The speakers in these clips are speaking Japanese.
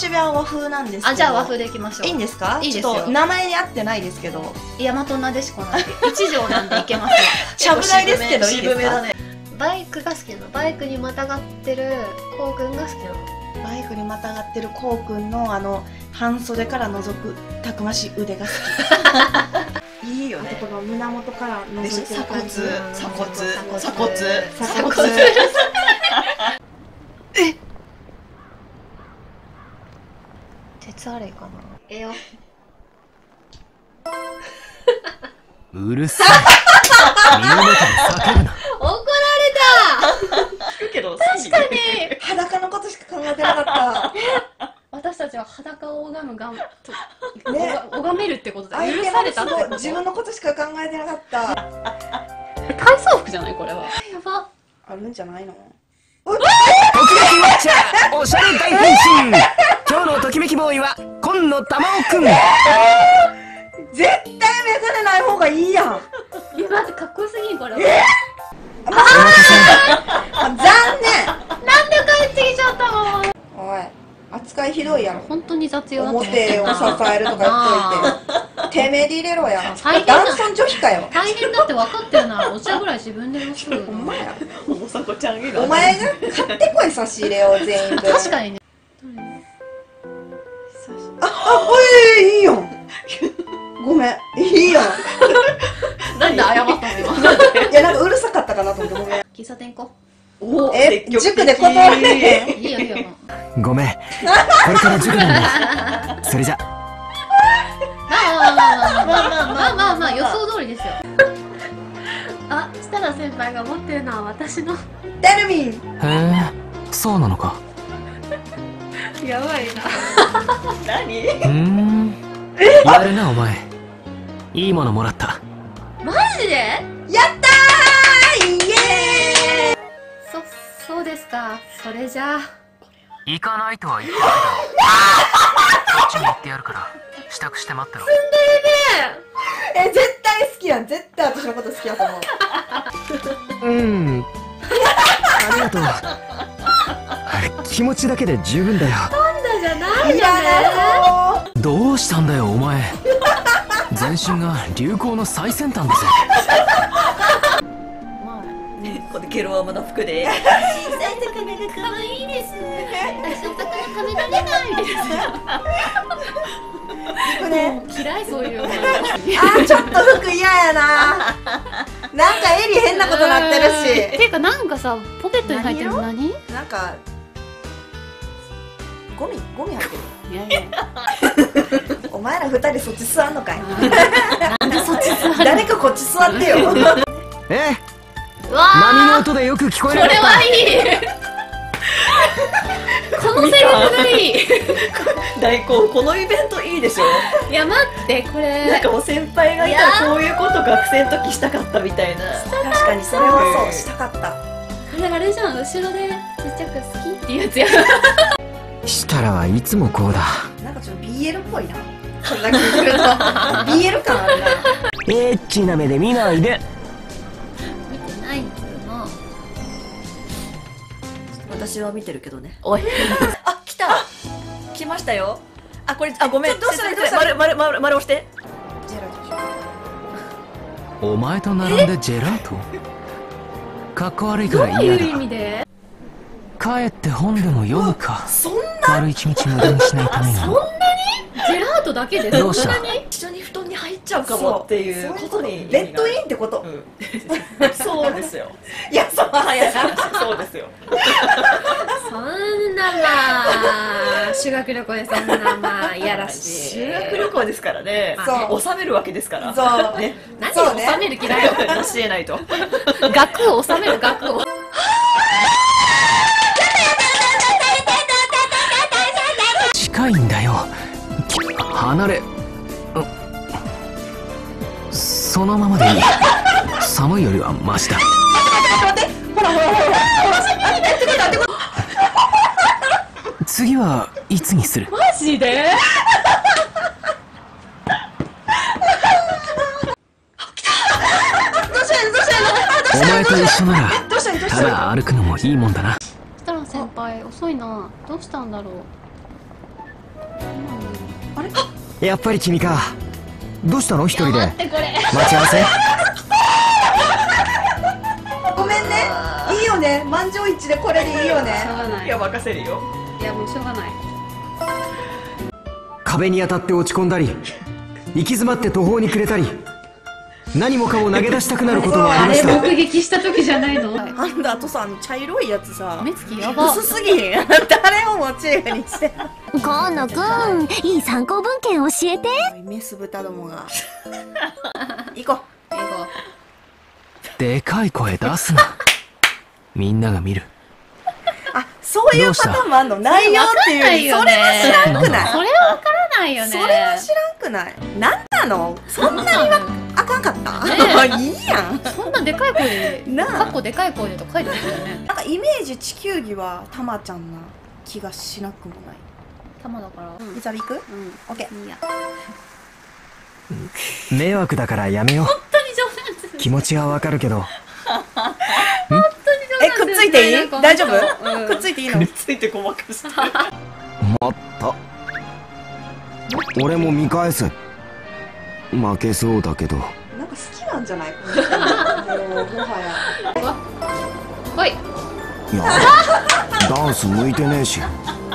渋谷は和風なんですけど。 あ、じゃあ和風でいきましょう。 いいんですか？ いいですよ。 ちょっと名前に合ってないですけど。 大和なでしこなんで一条なんでいけますわ。 ちゃぶ台ですけどいいですか？ バイクが好きなの。バイクにまたがってるこうくんが好きなの。 バイクにまたがってるこうくんの半袖から覗くたくましい腕が好き。いいよね。この胸元から覗いてる感じ。鎖骨。え、 鉄アレイかな。えよ。 うるさい。耳元で叫ぶな。 怒られた。 聞くけど確かに。 裸のことしか考えてなかった。 私たちは裸を拝むがんと、 ね、 拝めるってことで許相手されたってこと。 自分のことしか考えてなかった。 体操服じゃないこれは。やば。 あるんじゃないの？ ときめきウォッチャーおしゃれ大変身。今日のときめきボーイは今野玉緒くん。 絶対メガネない方がいいやん。 待ってかっこよすぎんこれは。 残念。 なんで帰ってきちゃったの。 おい、扱いひどいやろ。 本当に雑用だと思って表を支えるとか言っといて。てめえで入れろや。 大変だ。 男尊女卑かよ。 大変だって分かってるならお茶ぐらい自分でもする。 ほんまや。 おさこちゃんお前が買ってこい差し入れを全員分。 確かにね。 いいよ。ごめん、いいよ。 なんで謝ったの今。 いや、なんかうるさかったかなと思ってごめん。 喫茶店行こ塾で断られへん。 う。いいよいいよ。 ごめん。これから塾なんだ。それじゃ。 まあ予想通りですよ。あ、設楽先輩が持ってるのは私の。 テルミン。 へえ、そうなのか。 やばいな。 何？ やるなお前。いいものもらった。 マジで？ やったー！イエーイ！ そうですか。それじゃあ。 行かないとは言ってないだろ。そっちに行ってやるから支度して待ってろ。 絶対好きやん。絶対私のこと好きやと思う。 ありがとう。あれ気持ちだけで十分だよ。 パンダじゃないいよやね。 どうしたんだよお前。全身が流行の最先端だぜ。 このゲロアマな服で。 小さい魚が可愛いです。私お魚食べられないです。 これ嫌いそういうの。 ちょっと服嫌やな。なんか襟変なことなってるし。 ていうかなんかさポケットに入ってるの何？ なんかゴミ入ってる。 いやいや。 お前ら二人そっち座んのかい。 なんでそっち座る？ 誰かこっち座ってよ。 うわ波の音でよく聞こえる。 これはいい。このセリフがいい。 大根このイベントいいでしょ。 いや待ってこれ。 なんかもう先輩がいたらこういうこと学生の時したかったみたいな。 確かにそれはそうしたかった。 これあれじゃん、後ろでちっちゃく好きっていうやつや。 設楽はいつもこうだ。 なんかちょっと BL っぽいな。そんな聞いてると BL 感あるな。 エッチな目で見ないで。 見てないんだよな。 私は見てるけどね。 おい。 あ、来た。来ましたよ。あ、これごめん。 どうしたら丸押して。 ジェラでしお前と並んでジェラート。かっこ悪いかどういうら嫌だ。 意味で？ 帰って本でも読むか。 そんな丸一日無駄にしないために。 そんなに？ジェラートだけでどうした？ 一緒に布団に入っちゃうかもっていうことに。 レッドインってこと。 そうですよ。 いや、そうそうですよ。 そんなまあ修学旅行でそんなまあいやらしい。 修学旅行ですからね。 そう収めるわけですから。 そうね。 何そうねを収める気だよ。 成し得ないと。 額を収める額を。 近いんだよ。離れ。そのままでいい。寒いよりはマシだ。次はいつにする？ マジで？ お前と一緒ならどうしたただ歩くのもいいもんだな。 設楽先輩遅いな。どうしたんだろう。 やっぱり君か。どうしたの一人で。 待ってこれ。 待ち合わせ。 ごめんね。いいよね。満場一致でこれでいいよしょうね。 がない。 いや任せるよ。 いやもうしょうがない。 壁に当たって落ち込んだり、行き詰まって途方に暮れたり、何もかも投げ出したくなることもありあれました。 目撃した時じゃないの？ あんたあとさ、茶色いやつさ、 目つきやば。 薄すぎへん。誰をモチーフにしてんの。 河野くん、いい参考文献教えて。 おいメス豚どもが。行こう。 英語。 でかい声出すな。みんなが見る。 あ、そういうパターンもあんの。内容っていうより、それは知らんくない。 それはわからないよね。 それは知らんくない。なんなの。そんなにあかんかった。いいやん。 そんなでかい声で、 なあかっこでかい声でと書いてますよね。 なんかイメージ地球儀はたまちゃんな気がしなくもない。 玉だから。 リザビ行く？ うん。 オッケー。 いいや。 迷惑だからやめよう。 本当に冗談です。 気持ちはわかるけど。 え、くっついていい？大丈夫？ うんくっついていいの？くっついてごまかして。 もっと。俺も見返す。負けそうだけど。 なんか好きなんじゃない？この人もうもはや。 ほい。 いや、ダンス向いてねえし。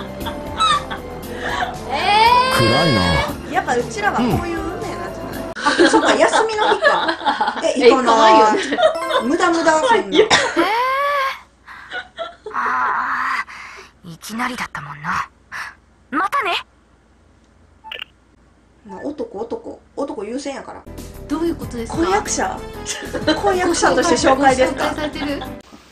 暗いな。 やっぱうちらはこういう運命なんじゃない？あ、そっか、休みの日か。行か行かないよなね。 無駄無駄そんな。 いきなりだったもんな。またね。 男優先やから。 どういうことですか？ 婚約者として紹介ですか？ 紹介されてる。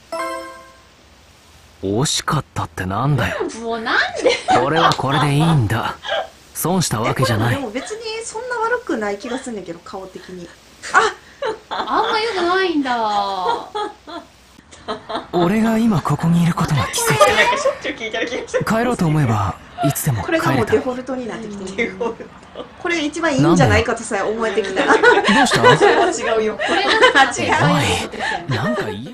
惜しかったってなんだよ。 もうなんで？ 俺はこれでいいんだ。損したわけじゃない。 でも別にそんな悪くない気がすんねんけど、顔的に。 あんま良くないんだ。 俺が今ここにいることが奇跡。 なんかしょっちゅう聞いてる気がする。 帰ろうと思えばいつでもこれ帰れた。 がもうデフォルトになってきてる。 デフォルこれ一番いいんじゃないかとさえ思えてきた。 どうした？ ト。それは違うよ。 これが違う。 おい、なんか言い